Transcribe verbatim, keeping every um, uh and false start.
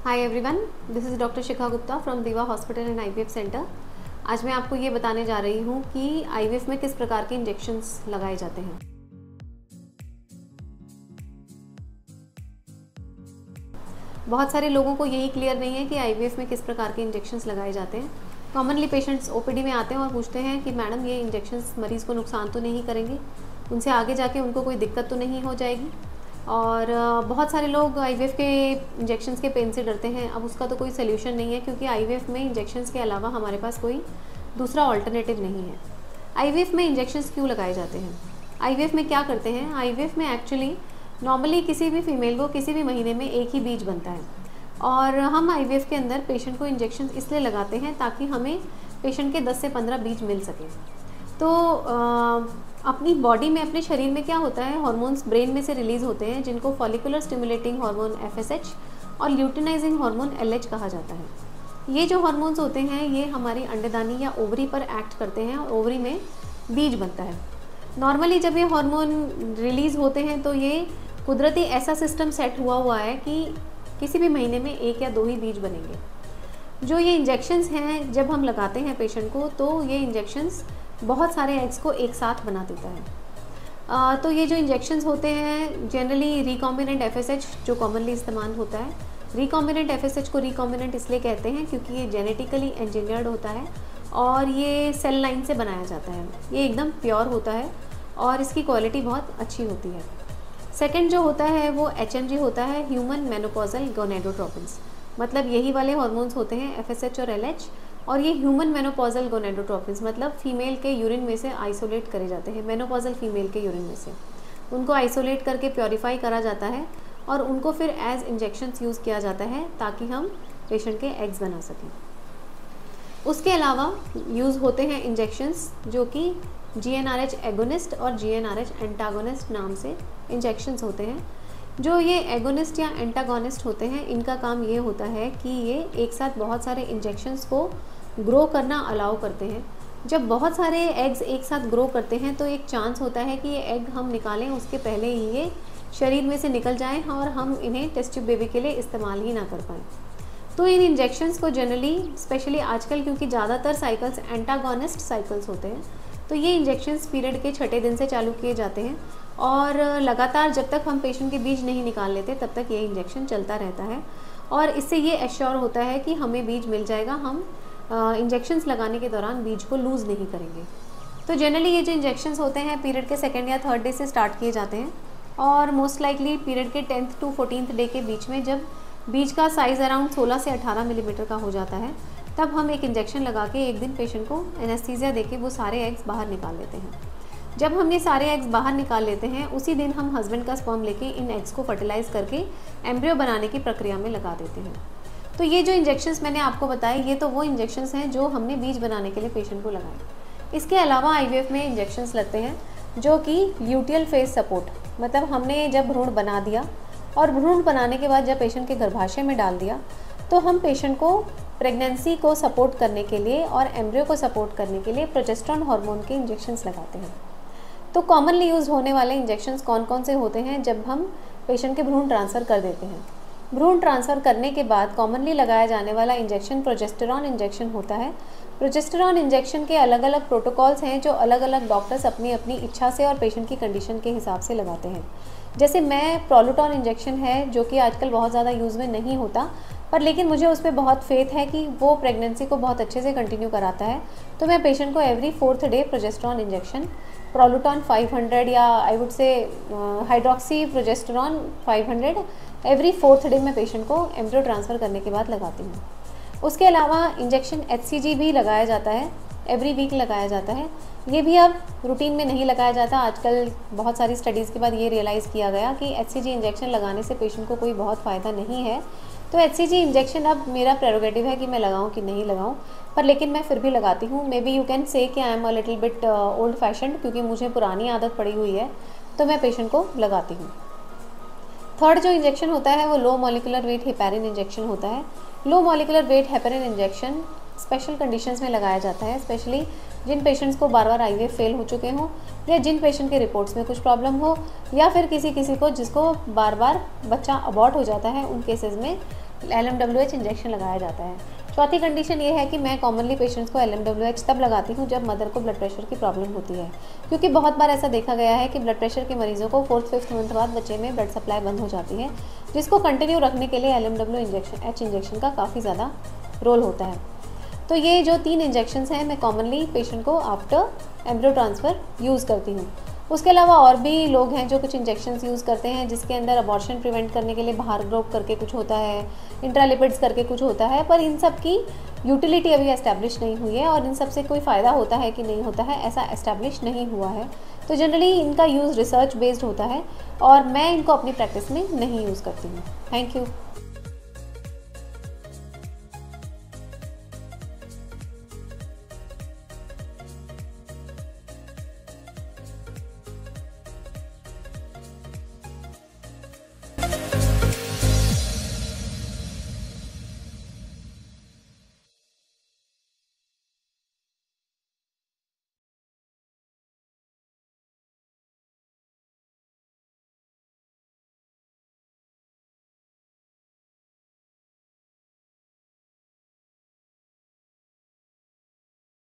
Hi everyone, this is doctor Shikha Gupta from Diva hospital and IVF centre. आज मैं आपको ये बताने जा रही हूँ कि आईवीएफ में किस प्रकार के इंजेक्शंस लगाए जाते हैं। बहुत सारे लोगों को यही क्लियर नहीं है कि आईवीएफ में किस प्रकार के इंजेक्शंस लगाए जाते हैं। कॉमनली पेशेंट्स ओपीडी में आते हैं और पूछते हैं कि मैडम ये इंजेक्शंस मरीज़ को नुकसान तो नहीं करेंगे, उनसे आगे जाके उनको कोई दिक्कत तो नहीं हो जाएगी। और बहुत सारे लोग आईवीएफ के इंजेक्शंस के पेन से डरते हैं। अब उसका तो कोई सोल्यूशन नहीं है, क्योंकि आईवीएफ में इंजेक्शंस के अलावा हमारे पास कोई दूसरा ऑल्टरनेटिव नहीं है। आईवीएफ में इंजेक्शंस क्यों लगाए जाते हैं? आईवीएफ में क्या करते हैं? आईवीएफ में एक्चुअली नॉर्मली किसी भी फीमेल को किसी भी महीने में एक ही बीज बनता है, और हम आईवीएफ के अंदर पेशेंट को इंजेक्शन इसलिए लगाते हैं ताकि हमें पेशेंट के दस से पंद्रह बीज मिल सकें। तो आ, अपनी बॉडी में, अपने शरीर में क्या होता है, हार्मोन्स ब्रेन में से रिलीज़ होते हैं जिनको फॉलिकुलर स्टिमुलेटिंग हार्मोन एफएसएच और ल्यूटिनाइजिंग हार्मोन एलएच कहा जाता है। ये जो हार्मोन्स होते हैं ये हमारी अंडेदानी या ओवरी पर एक्ट करते हैं और ओवरी में बीज बनता है। नॉर्मली जब ये हार्मोन रिलीज़ होते हैं तो ये कुदरती ऐसा सिस्टम सेट हुआ हुआ है कि किसी भी महीने में एक या दो ही बीज बनेंगे। जो ये इंजेक्शंस हैं जब हम लगाते हैं पेशेंट को, तो ये इंजेक्शंस बहुत सारे एग्स को एक साथ बना देता है। आ, तो ये जो इंजेक्शंस होते हैं जनरली रिकॉम्बिनेंट एफएसएच जो कॉमनली इस्तेमाल होता है। रिकॉम्बिनेंट एफएसएच को रिकॉम्बिनेंट इसलिए कहते हैं क्योंकि ये जेनेटिकली इंजीनियर्ड होता है और ये सेल लाइन से बनाया जाता है। ये एकदम प्योर होता है और इसकी क्वालिटी बहुत अच्छी होती है। सेकेंड जो होता है वो एचएमजी होता है, ह्यूमन मेनोपॉजल गोनेडोट्रोपिन्स। मतलब यही वाले हार्मोन्स होते हैं एफएसएच और एलएच, और ये ह्यूमन मेनोपॉजल गोनेडोट्रोपिन्स मतलब फीमेल के यूरिन में से आइसोलेट करे जाते हैं। मेनोपॉजल फीमेल के यूरिन में से उनको आइसोलेट करके प्योरीफाई करा जाता है और उनको फिर एज इंजेक्शंस यूज़ किया जाता है ताकि हम पेशेंट के एग्स बना सकें। उसके अलावा यूज़ होते हैं इंजेक्शंस जो कि जीएनआरएच एगोनिस्ट और जीएनआरएच एंटागोनिस्ट नाम से इंजेक्शंस होते हैं। जो ये एगोनिस्ट या एंटागोनिस्ट होते हैं इनका काम ये होता है कि ये एक साथ बहुत सारे इंजेक्शंस को ग्रो करना अलाउ करते हैं। जब बहुत सारे एग्स एक साथ ग्रो करते हैं तो एक चांस होता है कि ये एग हम निकालें उसके पहले ही ये शरीर में से निकल जाएं और हम इन्हें टेस्ट ट्यूब बेबी के लिए इस्तेमाल ही ना कर पाएँ। तो इन इंजेक्शंस को जनरली, स्पेशली आजकल क्योंकि ज़्यादातर साइकिल्स एंटागोनिस्ट साइकिल्स होते हैं, तो ये इंजेक्शंस पीरियड के छठे दिन से चालू किए जाते हैं और लगातार जब तक हम पेशेंट के बीज नहीं निकाल लेते तब तक ये इंजेक्शन चलता रहता है। और इससे ये एश्योर होता है कि हमें बीज मिल जाएगा, हम इंजेक्शंस लगाने के दौरान बीज को लूज़ नहीं करेंगे। तो जनरली ये जो इंजेक्शंस होते हैं पीरियड के सेकेंड या थर्ड डे से स्टार्ट किए जाते हैं और मोस्ट लाइकली पीरियड के टेंथ टू फोर्टीन्थ डे के बीच में, जब बीज का साइज़ अराउंड सोलह से अठारह मिलीमीटर का हो जाता है, तब हम एक इंजेक्शन लगा के एक दिन पेशेंट को एनेस्थीसिया देके वो सारे एग्स बाहर निकाल लेते हैं। जब हम ये सारे एग्स बाहर निकाल लेते हैं उसी दिन हम हस्बैंड का स्पर्म लेके इन एग्स को फर्टिलाइज़ करके एम्ब्रियो बनाने की प्रक्रिया में लगा देते हैं। तो ये जो इंजेक्शंस मैंने आपको बताए ये तो वो इंजेक्शंस हैं जो हमने बीज बनाने के लिए पेशेंट को लगाए। इसके अलावा आईवीएफ में इंजेक्शंस लगते हैं जो कि ल्यूटियल फेज सपोर्ट, मतलब हमने जब भ्रूण बना दिया और भ्रूण बनाने के बाद जब पेशेंट के गर्भाशय में डाल दिया तो हम पेशेंट को प्रेगनेंसी को सपोर्ट करने के लिए और एम्ब्रियो को सपोर्ट करने के लिए प्रोजेस्टेरोन हार्मोन के इंजेक्शंस लगाते हैं। तो कॉमनली यूज़ होने वाले इंजेक्शंस कौन कौन से होते हैं? जब हम पेशेंट के भ्रूण ट्रांसफ़र कर देते हैं, भ्रूण ट्रांसफ़र करने के बाद कॉमनली लगाया जाने वाला इंजेक्शन प्रोजेस्टेरोन इंजेक्शन होता है। प्रोजेस्टेरोन इंजेक्शन के अलग अलग प्रोटोकॉल्स हैं जो अलग अलग डॉक्टर्स अपनी अपनी इच्छा से और पेशेंट की कंडीशन के हिसाब से लगाते हैं। जैसे मैं प्रोलुटॉन इंजेक्शन है जो कि आजकल बहुत ज़्यादा यूज़ में नहीं होता, पर लेकिन मुझे उस पर बहुत फेथ है कि वो प्रेगनेंसी को बहुत अच्छे से कंटिन्यू कराता है, तो मैं पेशेंट को every fourth day progesterone injection Proluton five hundred या I would say hydroxy progesterone five hundred every fourth day मैं पेशेंट को एम्ब्रियो ट्रांसफ़र करने के बाद लगाती हूँ। उसके अलावा इंजेक्शन एचसीजी भी लगाया जाता है, एवरी वीक लगाया जाता है। ये भी अब रूटीन में नहीं लगाया जाता। आजकल बहुत सारी स्टडीज़ के बाद ये रियलाइज़ किया गया कि एचसीजी इंजेक्शन लगाने से पेशेंट को कोई बहुत फ़ायदा नहीं है। तो एचसीजी इंजेक्शन अब मेरा प्रेरोगेटिव है कि मैं लगाऊं कि नहीं लगाऊं, पर लेकिन मैं फिर भी लगाती हूँ। May be you can say कि I am a little bit old fashioned, क्योंकि मुझे पुरानी आदत पड़ी हुई है, तो मैं पेशेंट को लगाती हूँ। थर्ड जो इंजेक्शन होता है वो low molecular weight heparin injection होता है। Low molecular weight heparin injection special conditions में लगाया जाता है, स्पेशली जिन पेशेंट्स को बार बार आईवीएफ फेल हो चुके हों या जिन पेशेंट के रिपोर्ट्स में कुछ प्रॉब्लम हो या फिर किसी किसी को जिसको बार बार बच्चा अबॉर्ट हो जाता है, उन केसेस में L M W H injection लगाया जाता है। चौथी कंडीशन ये है कि मैं कॉमनली पेशेंट्स को एल एम डब्ल्यू एच तब लगाती हूँ जब मदर को ब्लड प्रेशर की प्रॉब्लम होती है, क्योंकि बहुत बार ऐसा देखा गया है कि ब्लड प्रेशर के मरीजों को फोर्थ फिफ्थ मंथ बाद बच्चे में ब्लड सप्लाई बंद हो जाती है, जिसको कंटिन्यू रखने के लिए L M W injection H injection का काफ़ी ज़्यादा रोल होता है। तो ये जो तीन इंजेक्शंस हैं मैं कॉमनली पेशेंट को आफ्टर एम्ब्रियो ट्रांसफ़र यूज़ करती हूँ। उसके अलावा और भी लोग हैं जो कुछ इंजेक्शंस यूज़ करते हैं जिसके अंदर अबॉर्शन प्रिवेंट करने के लिए बाहर ग्रोप करके कुछ होता है, इंट्रालिपिड्स करके कुछ होता है, पर इन सब की यूटिलिटी अभी एस्टैब्लिश नहीं हुई है और इन सब से कोई फ़ायदा होता है कि नहीं होता है ऐसा एस्टैब्लिश नहीं हुआ है। तो जनरली इनका यूज़ रिसर्च बेस्ड होता है और मैं इनको अपनी प्रैक्टिस में नहीं यूज़ करती हूँ। Thank you.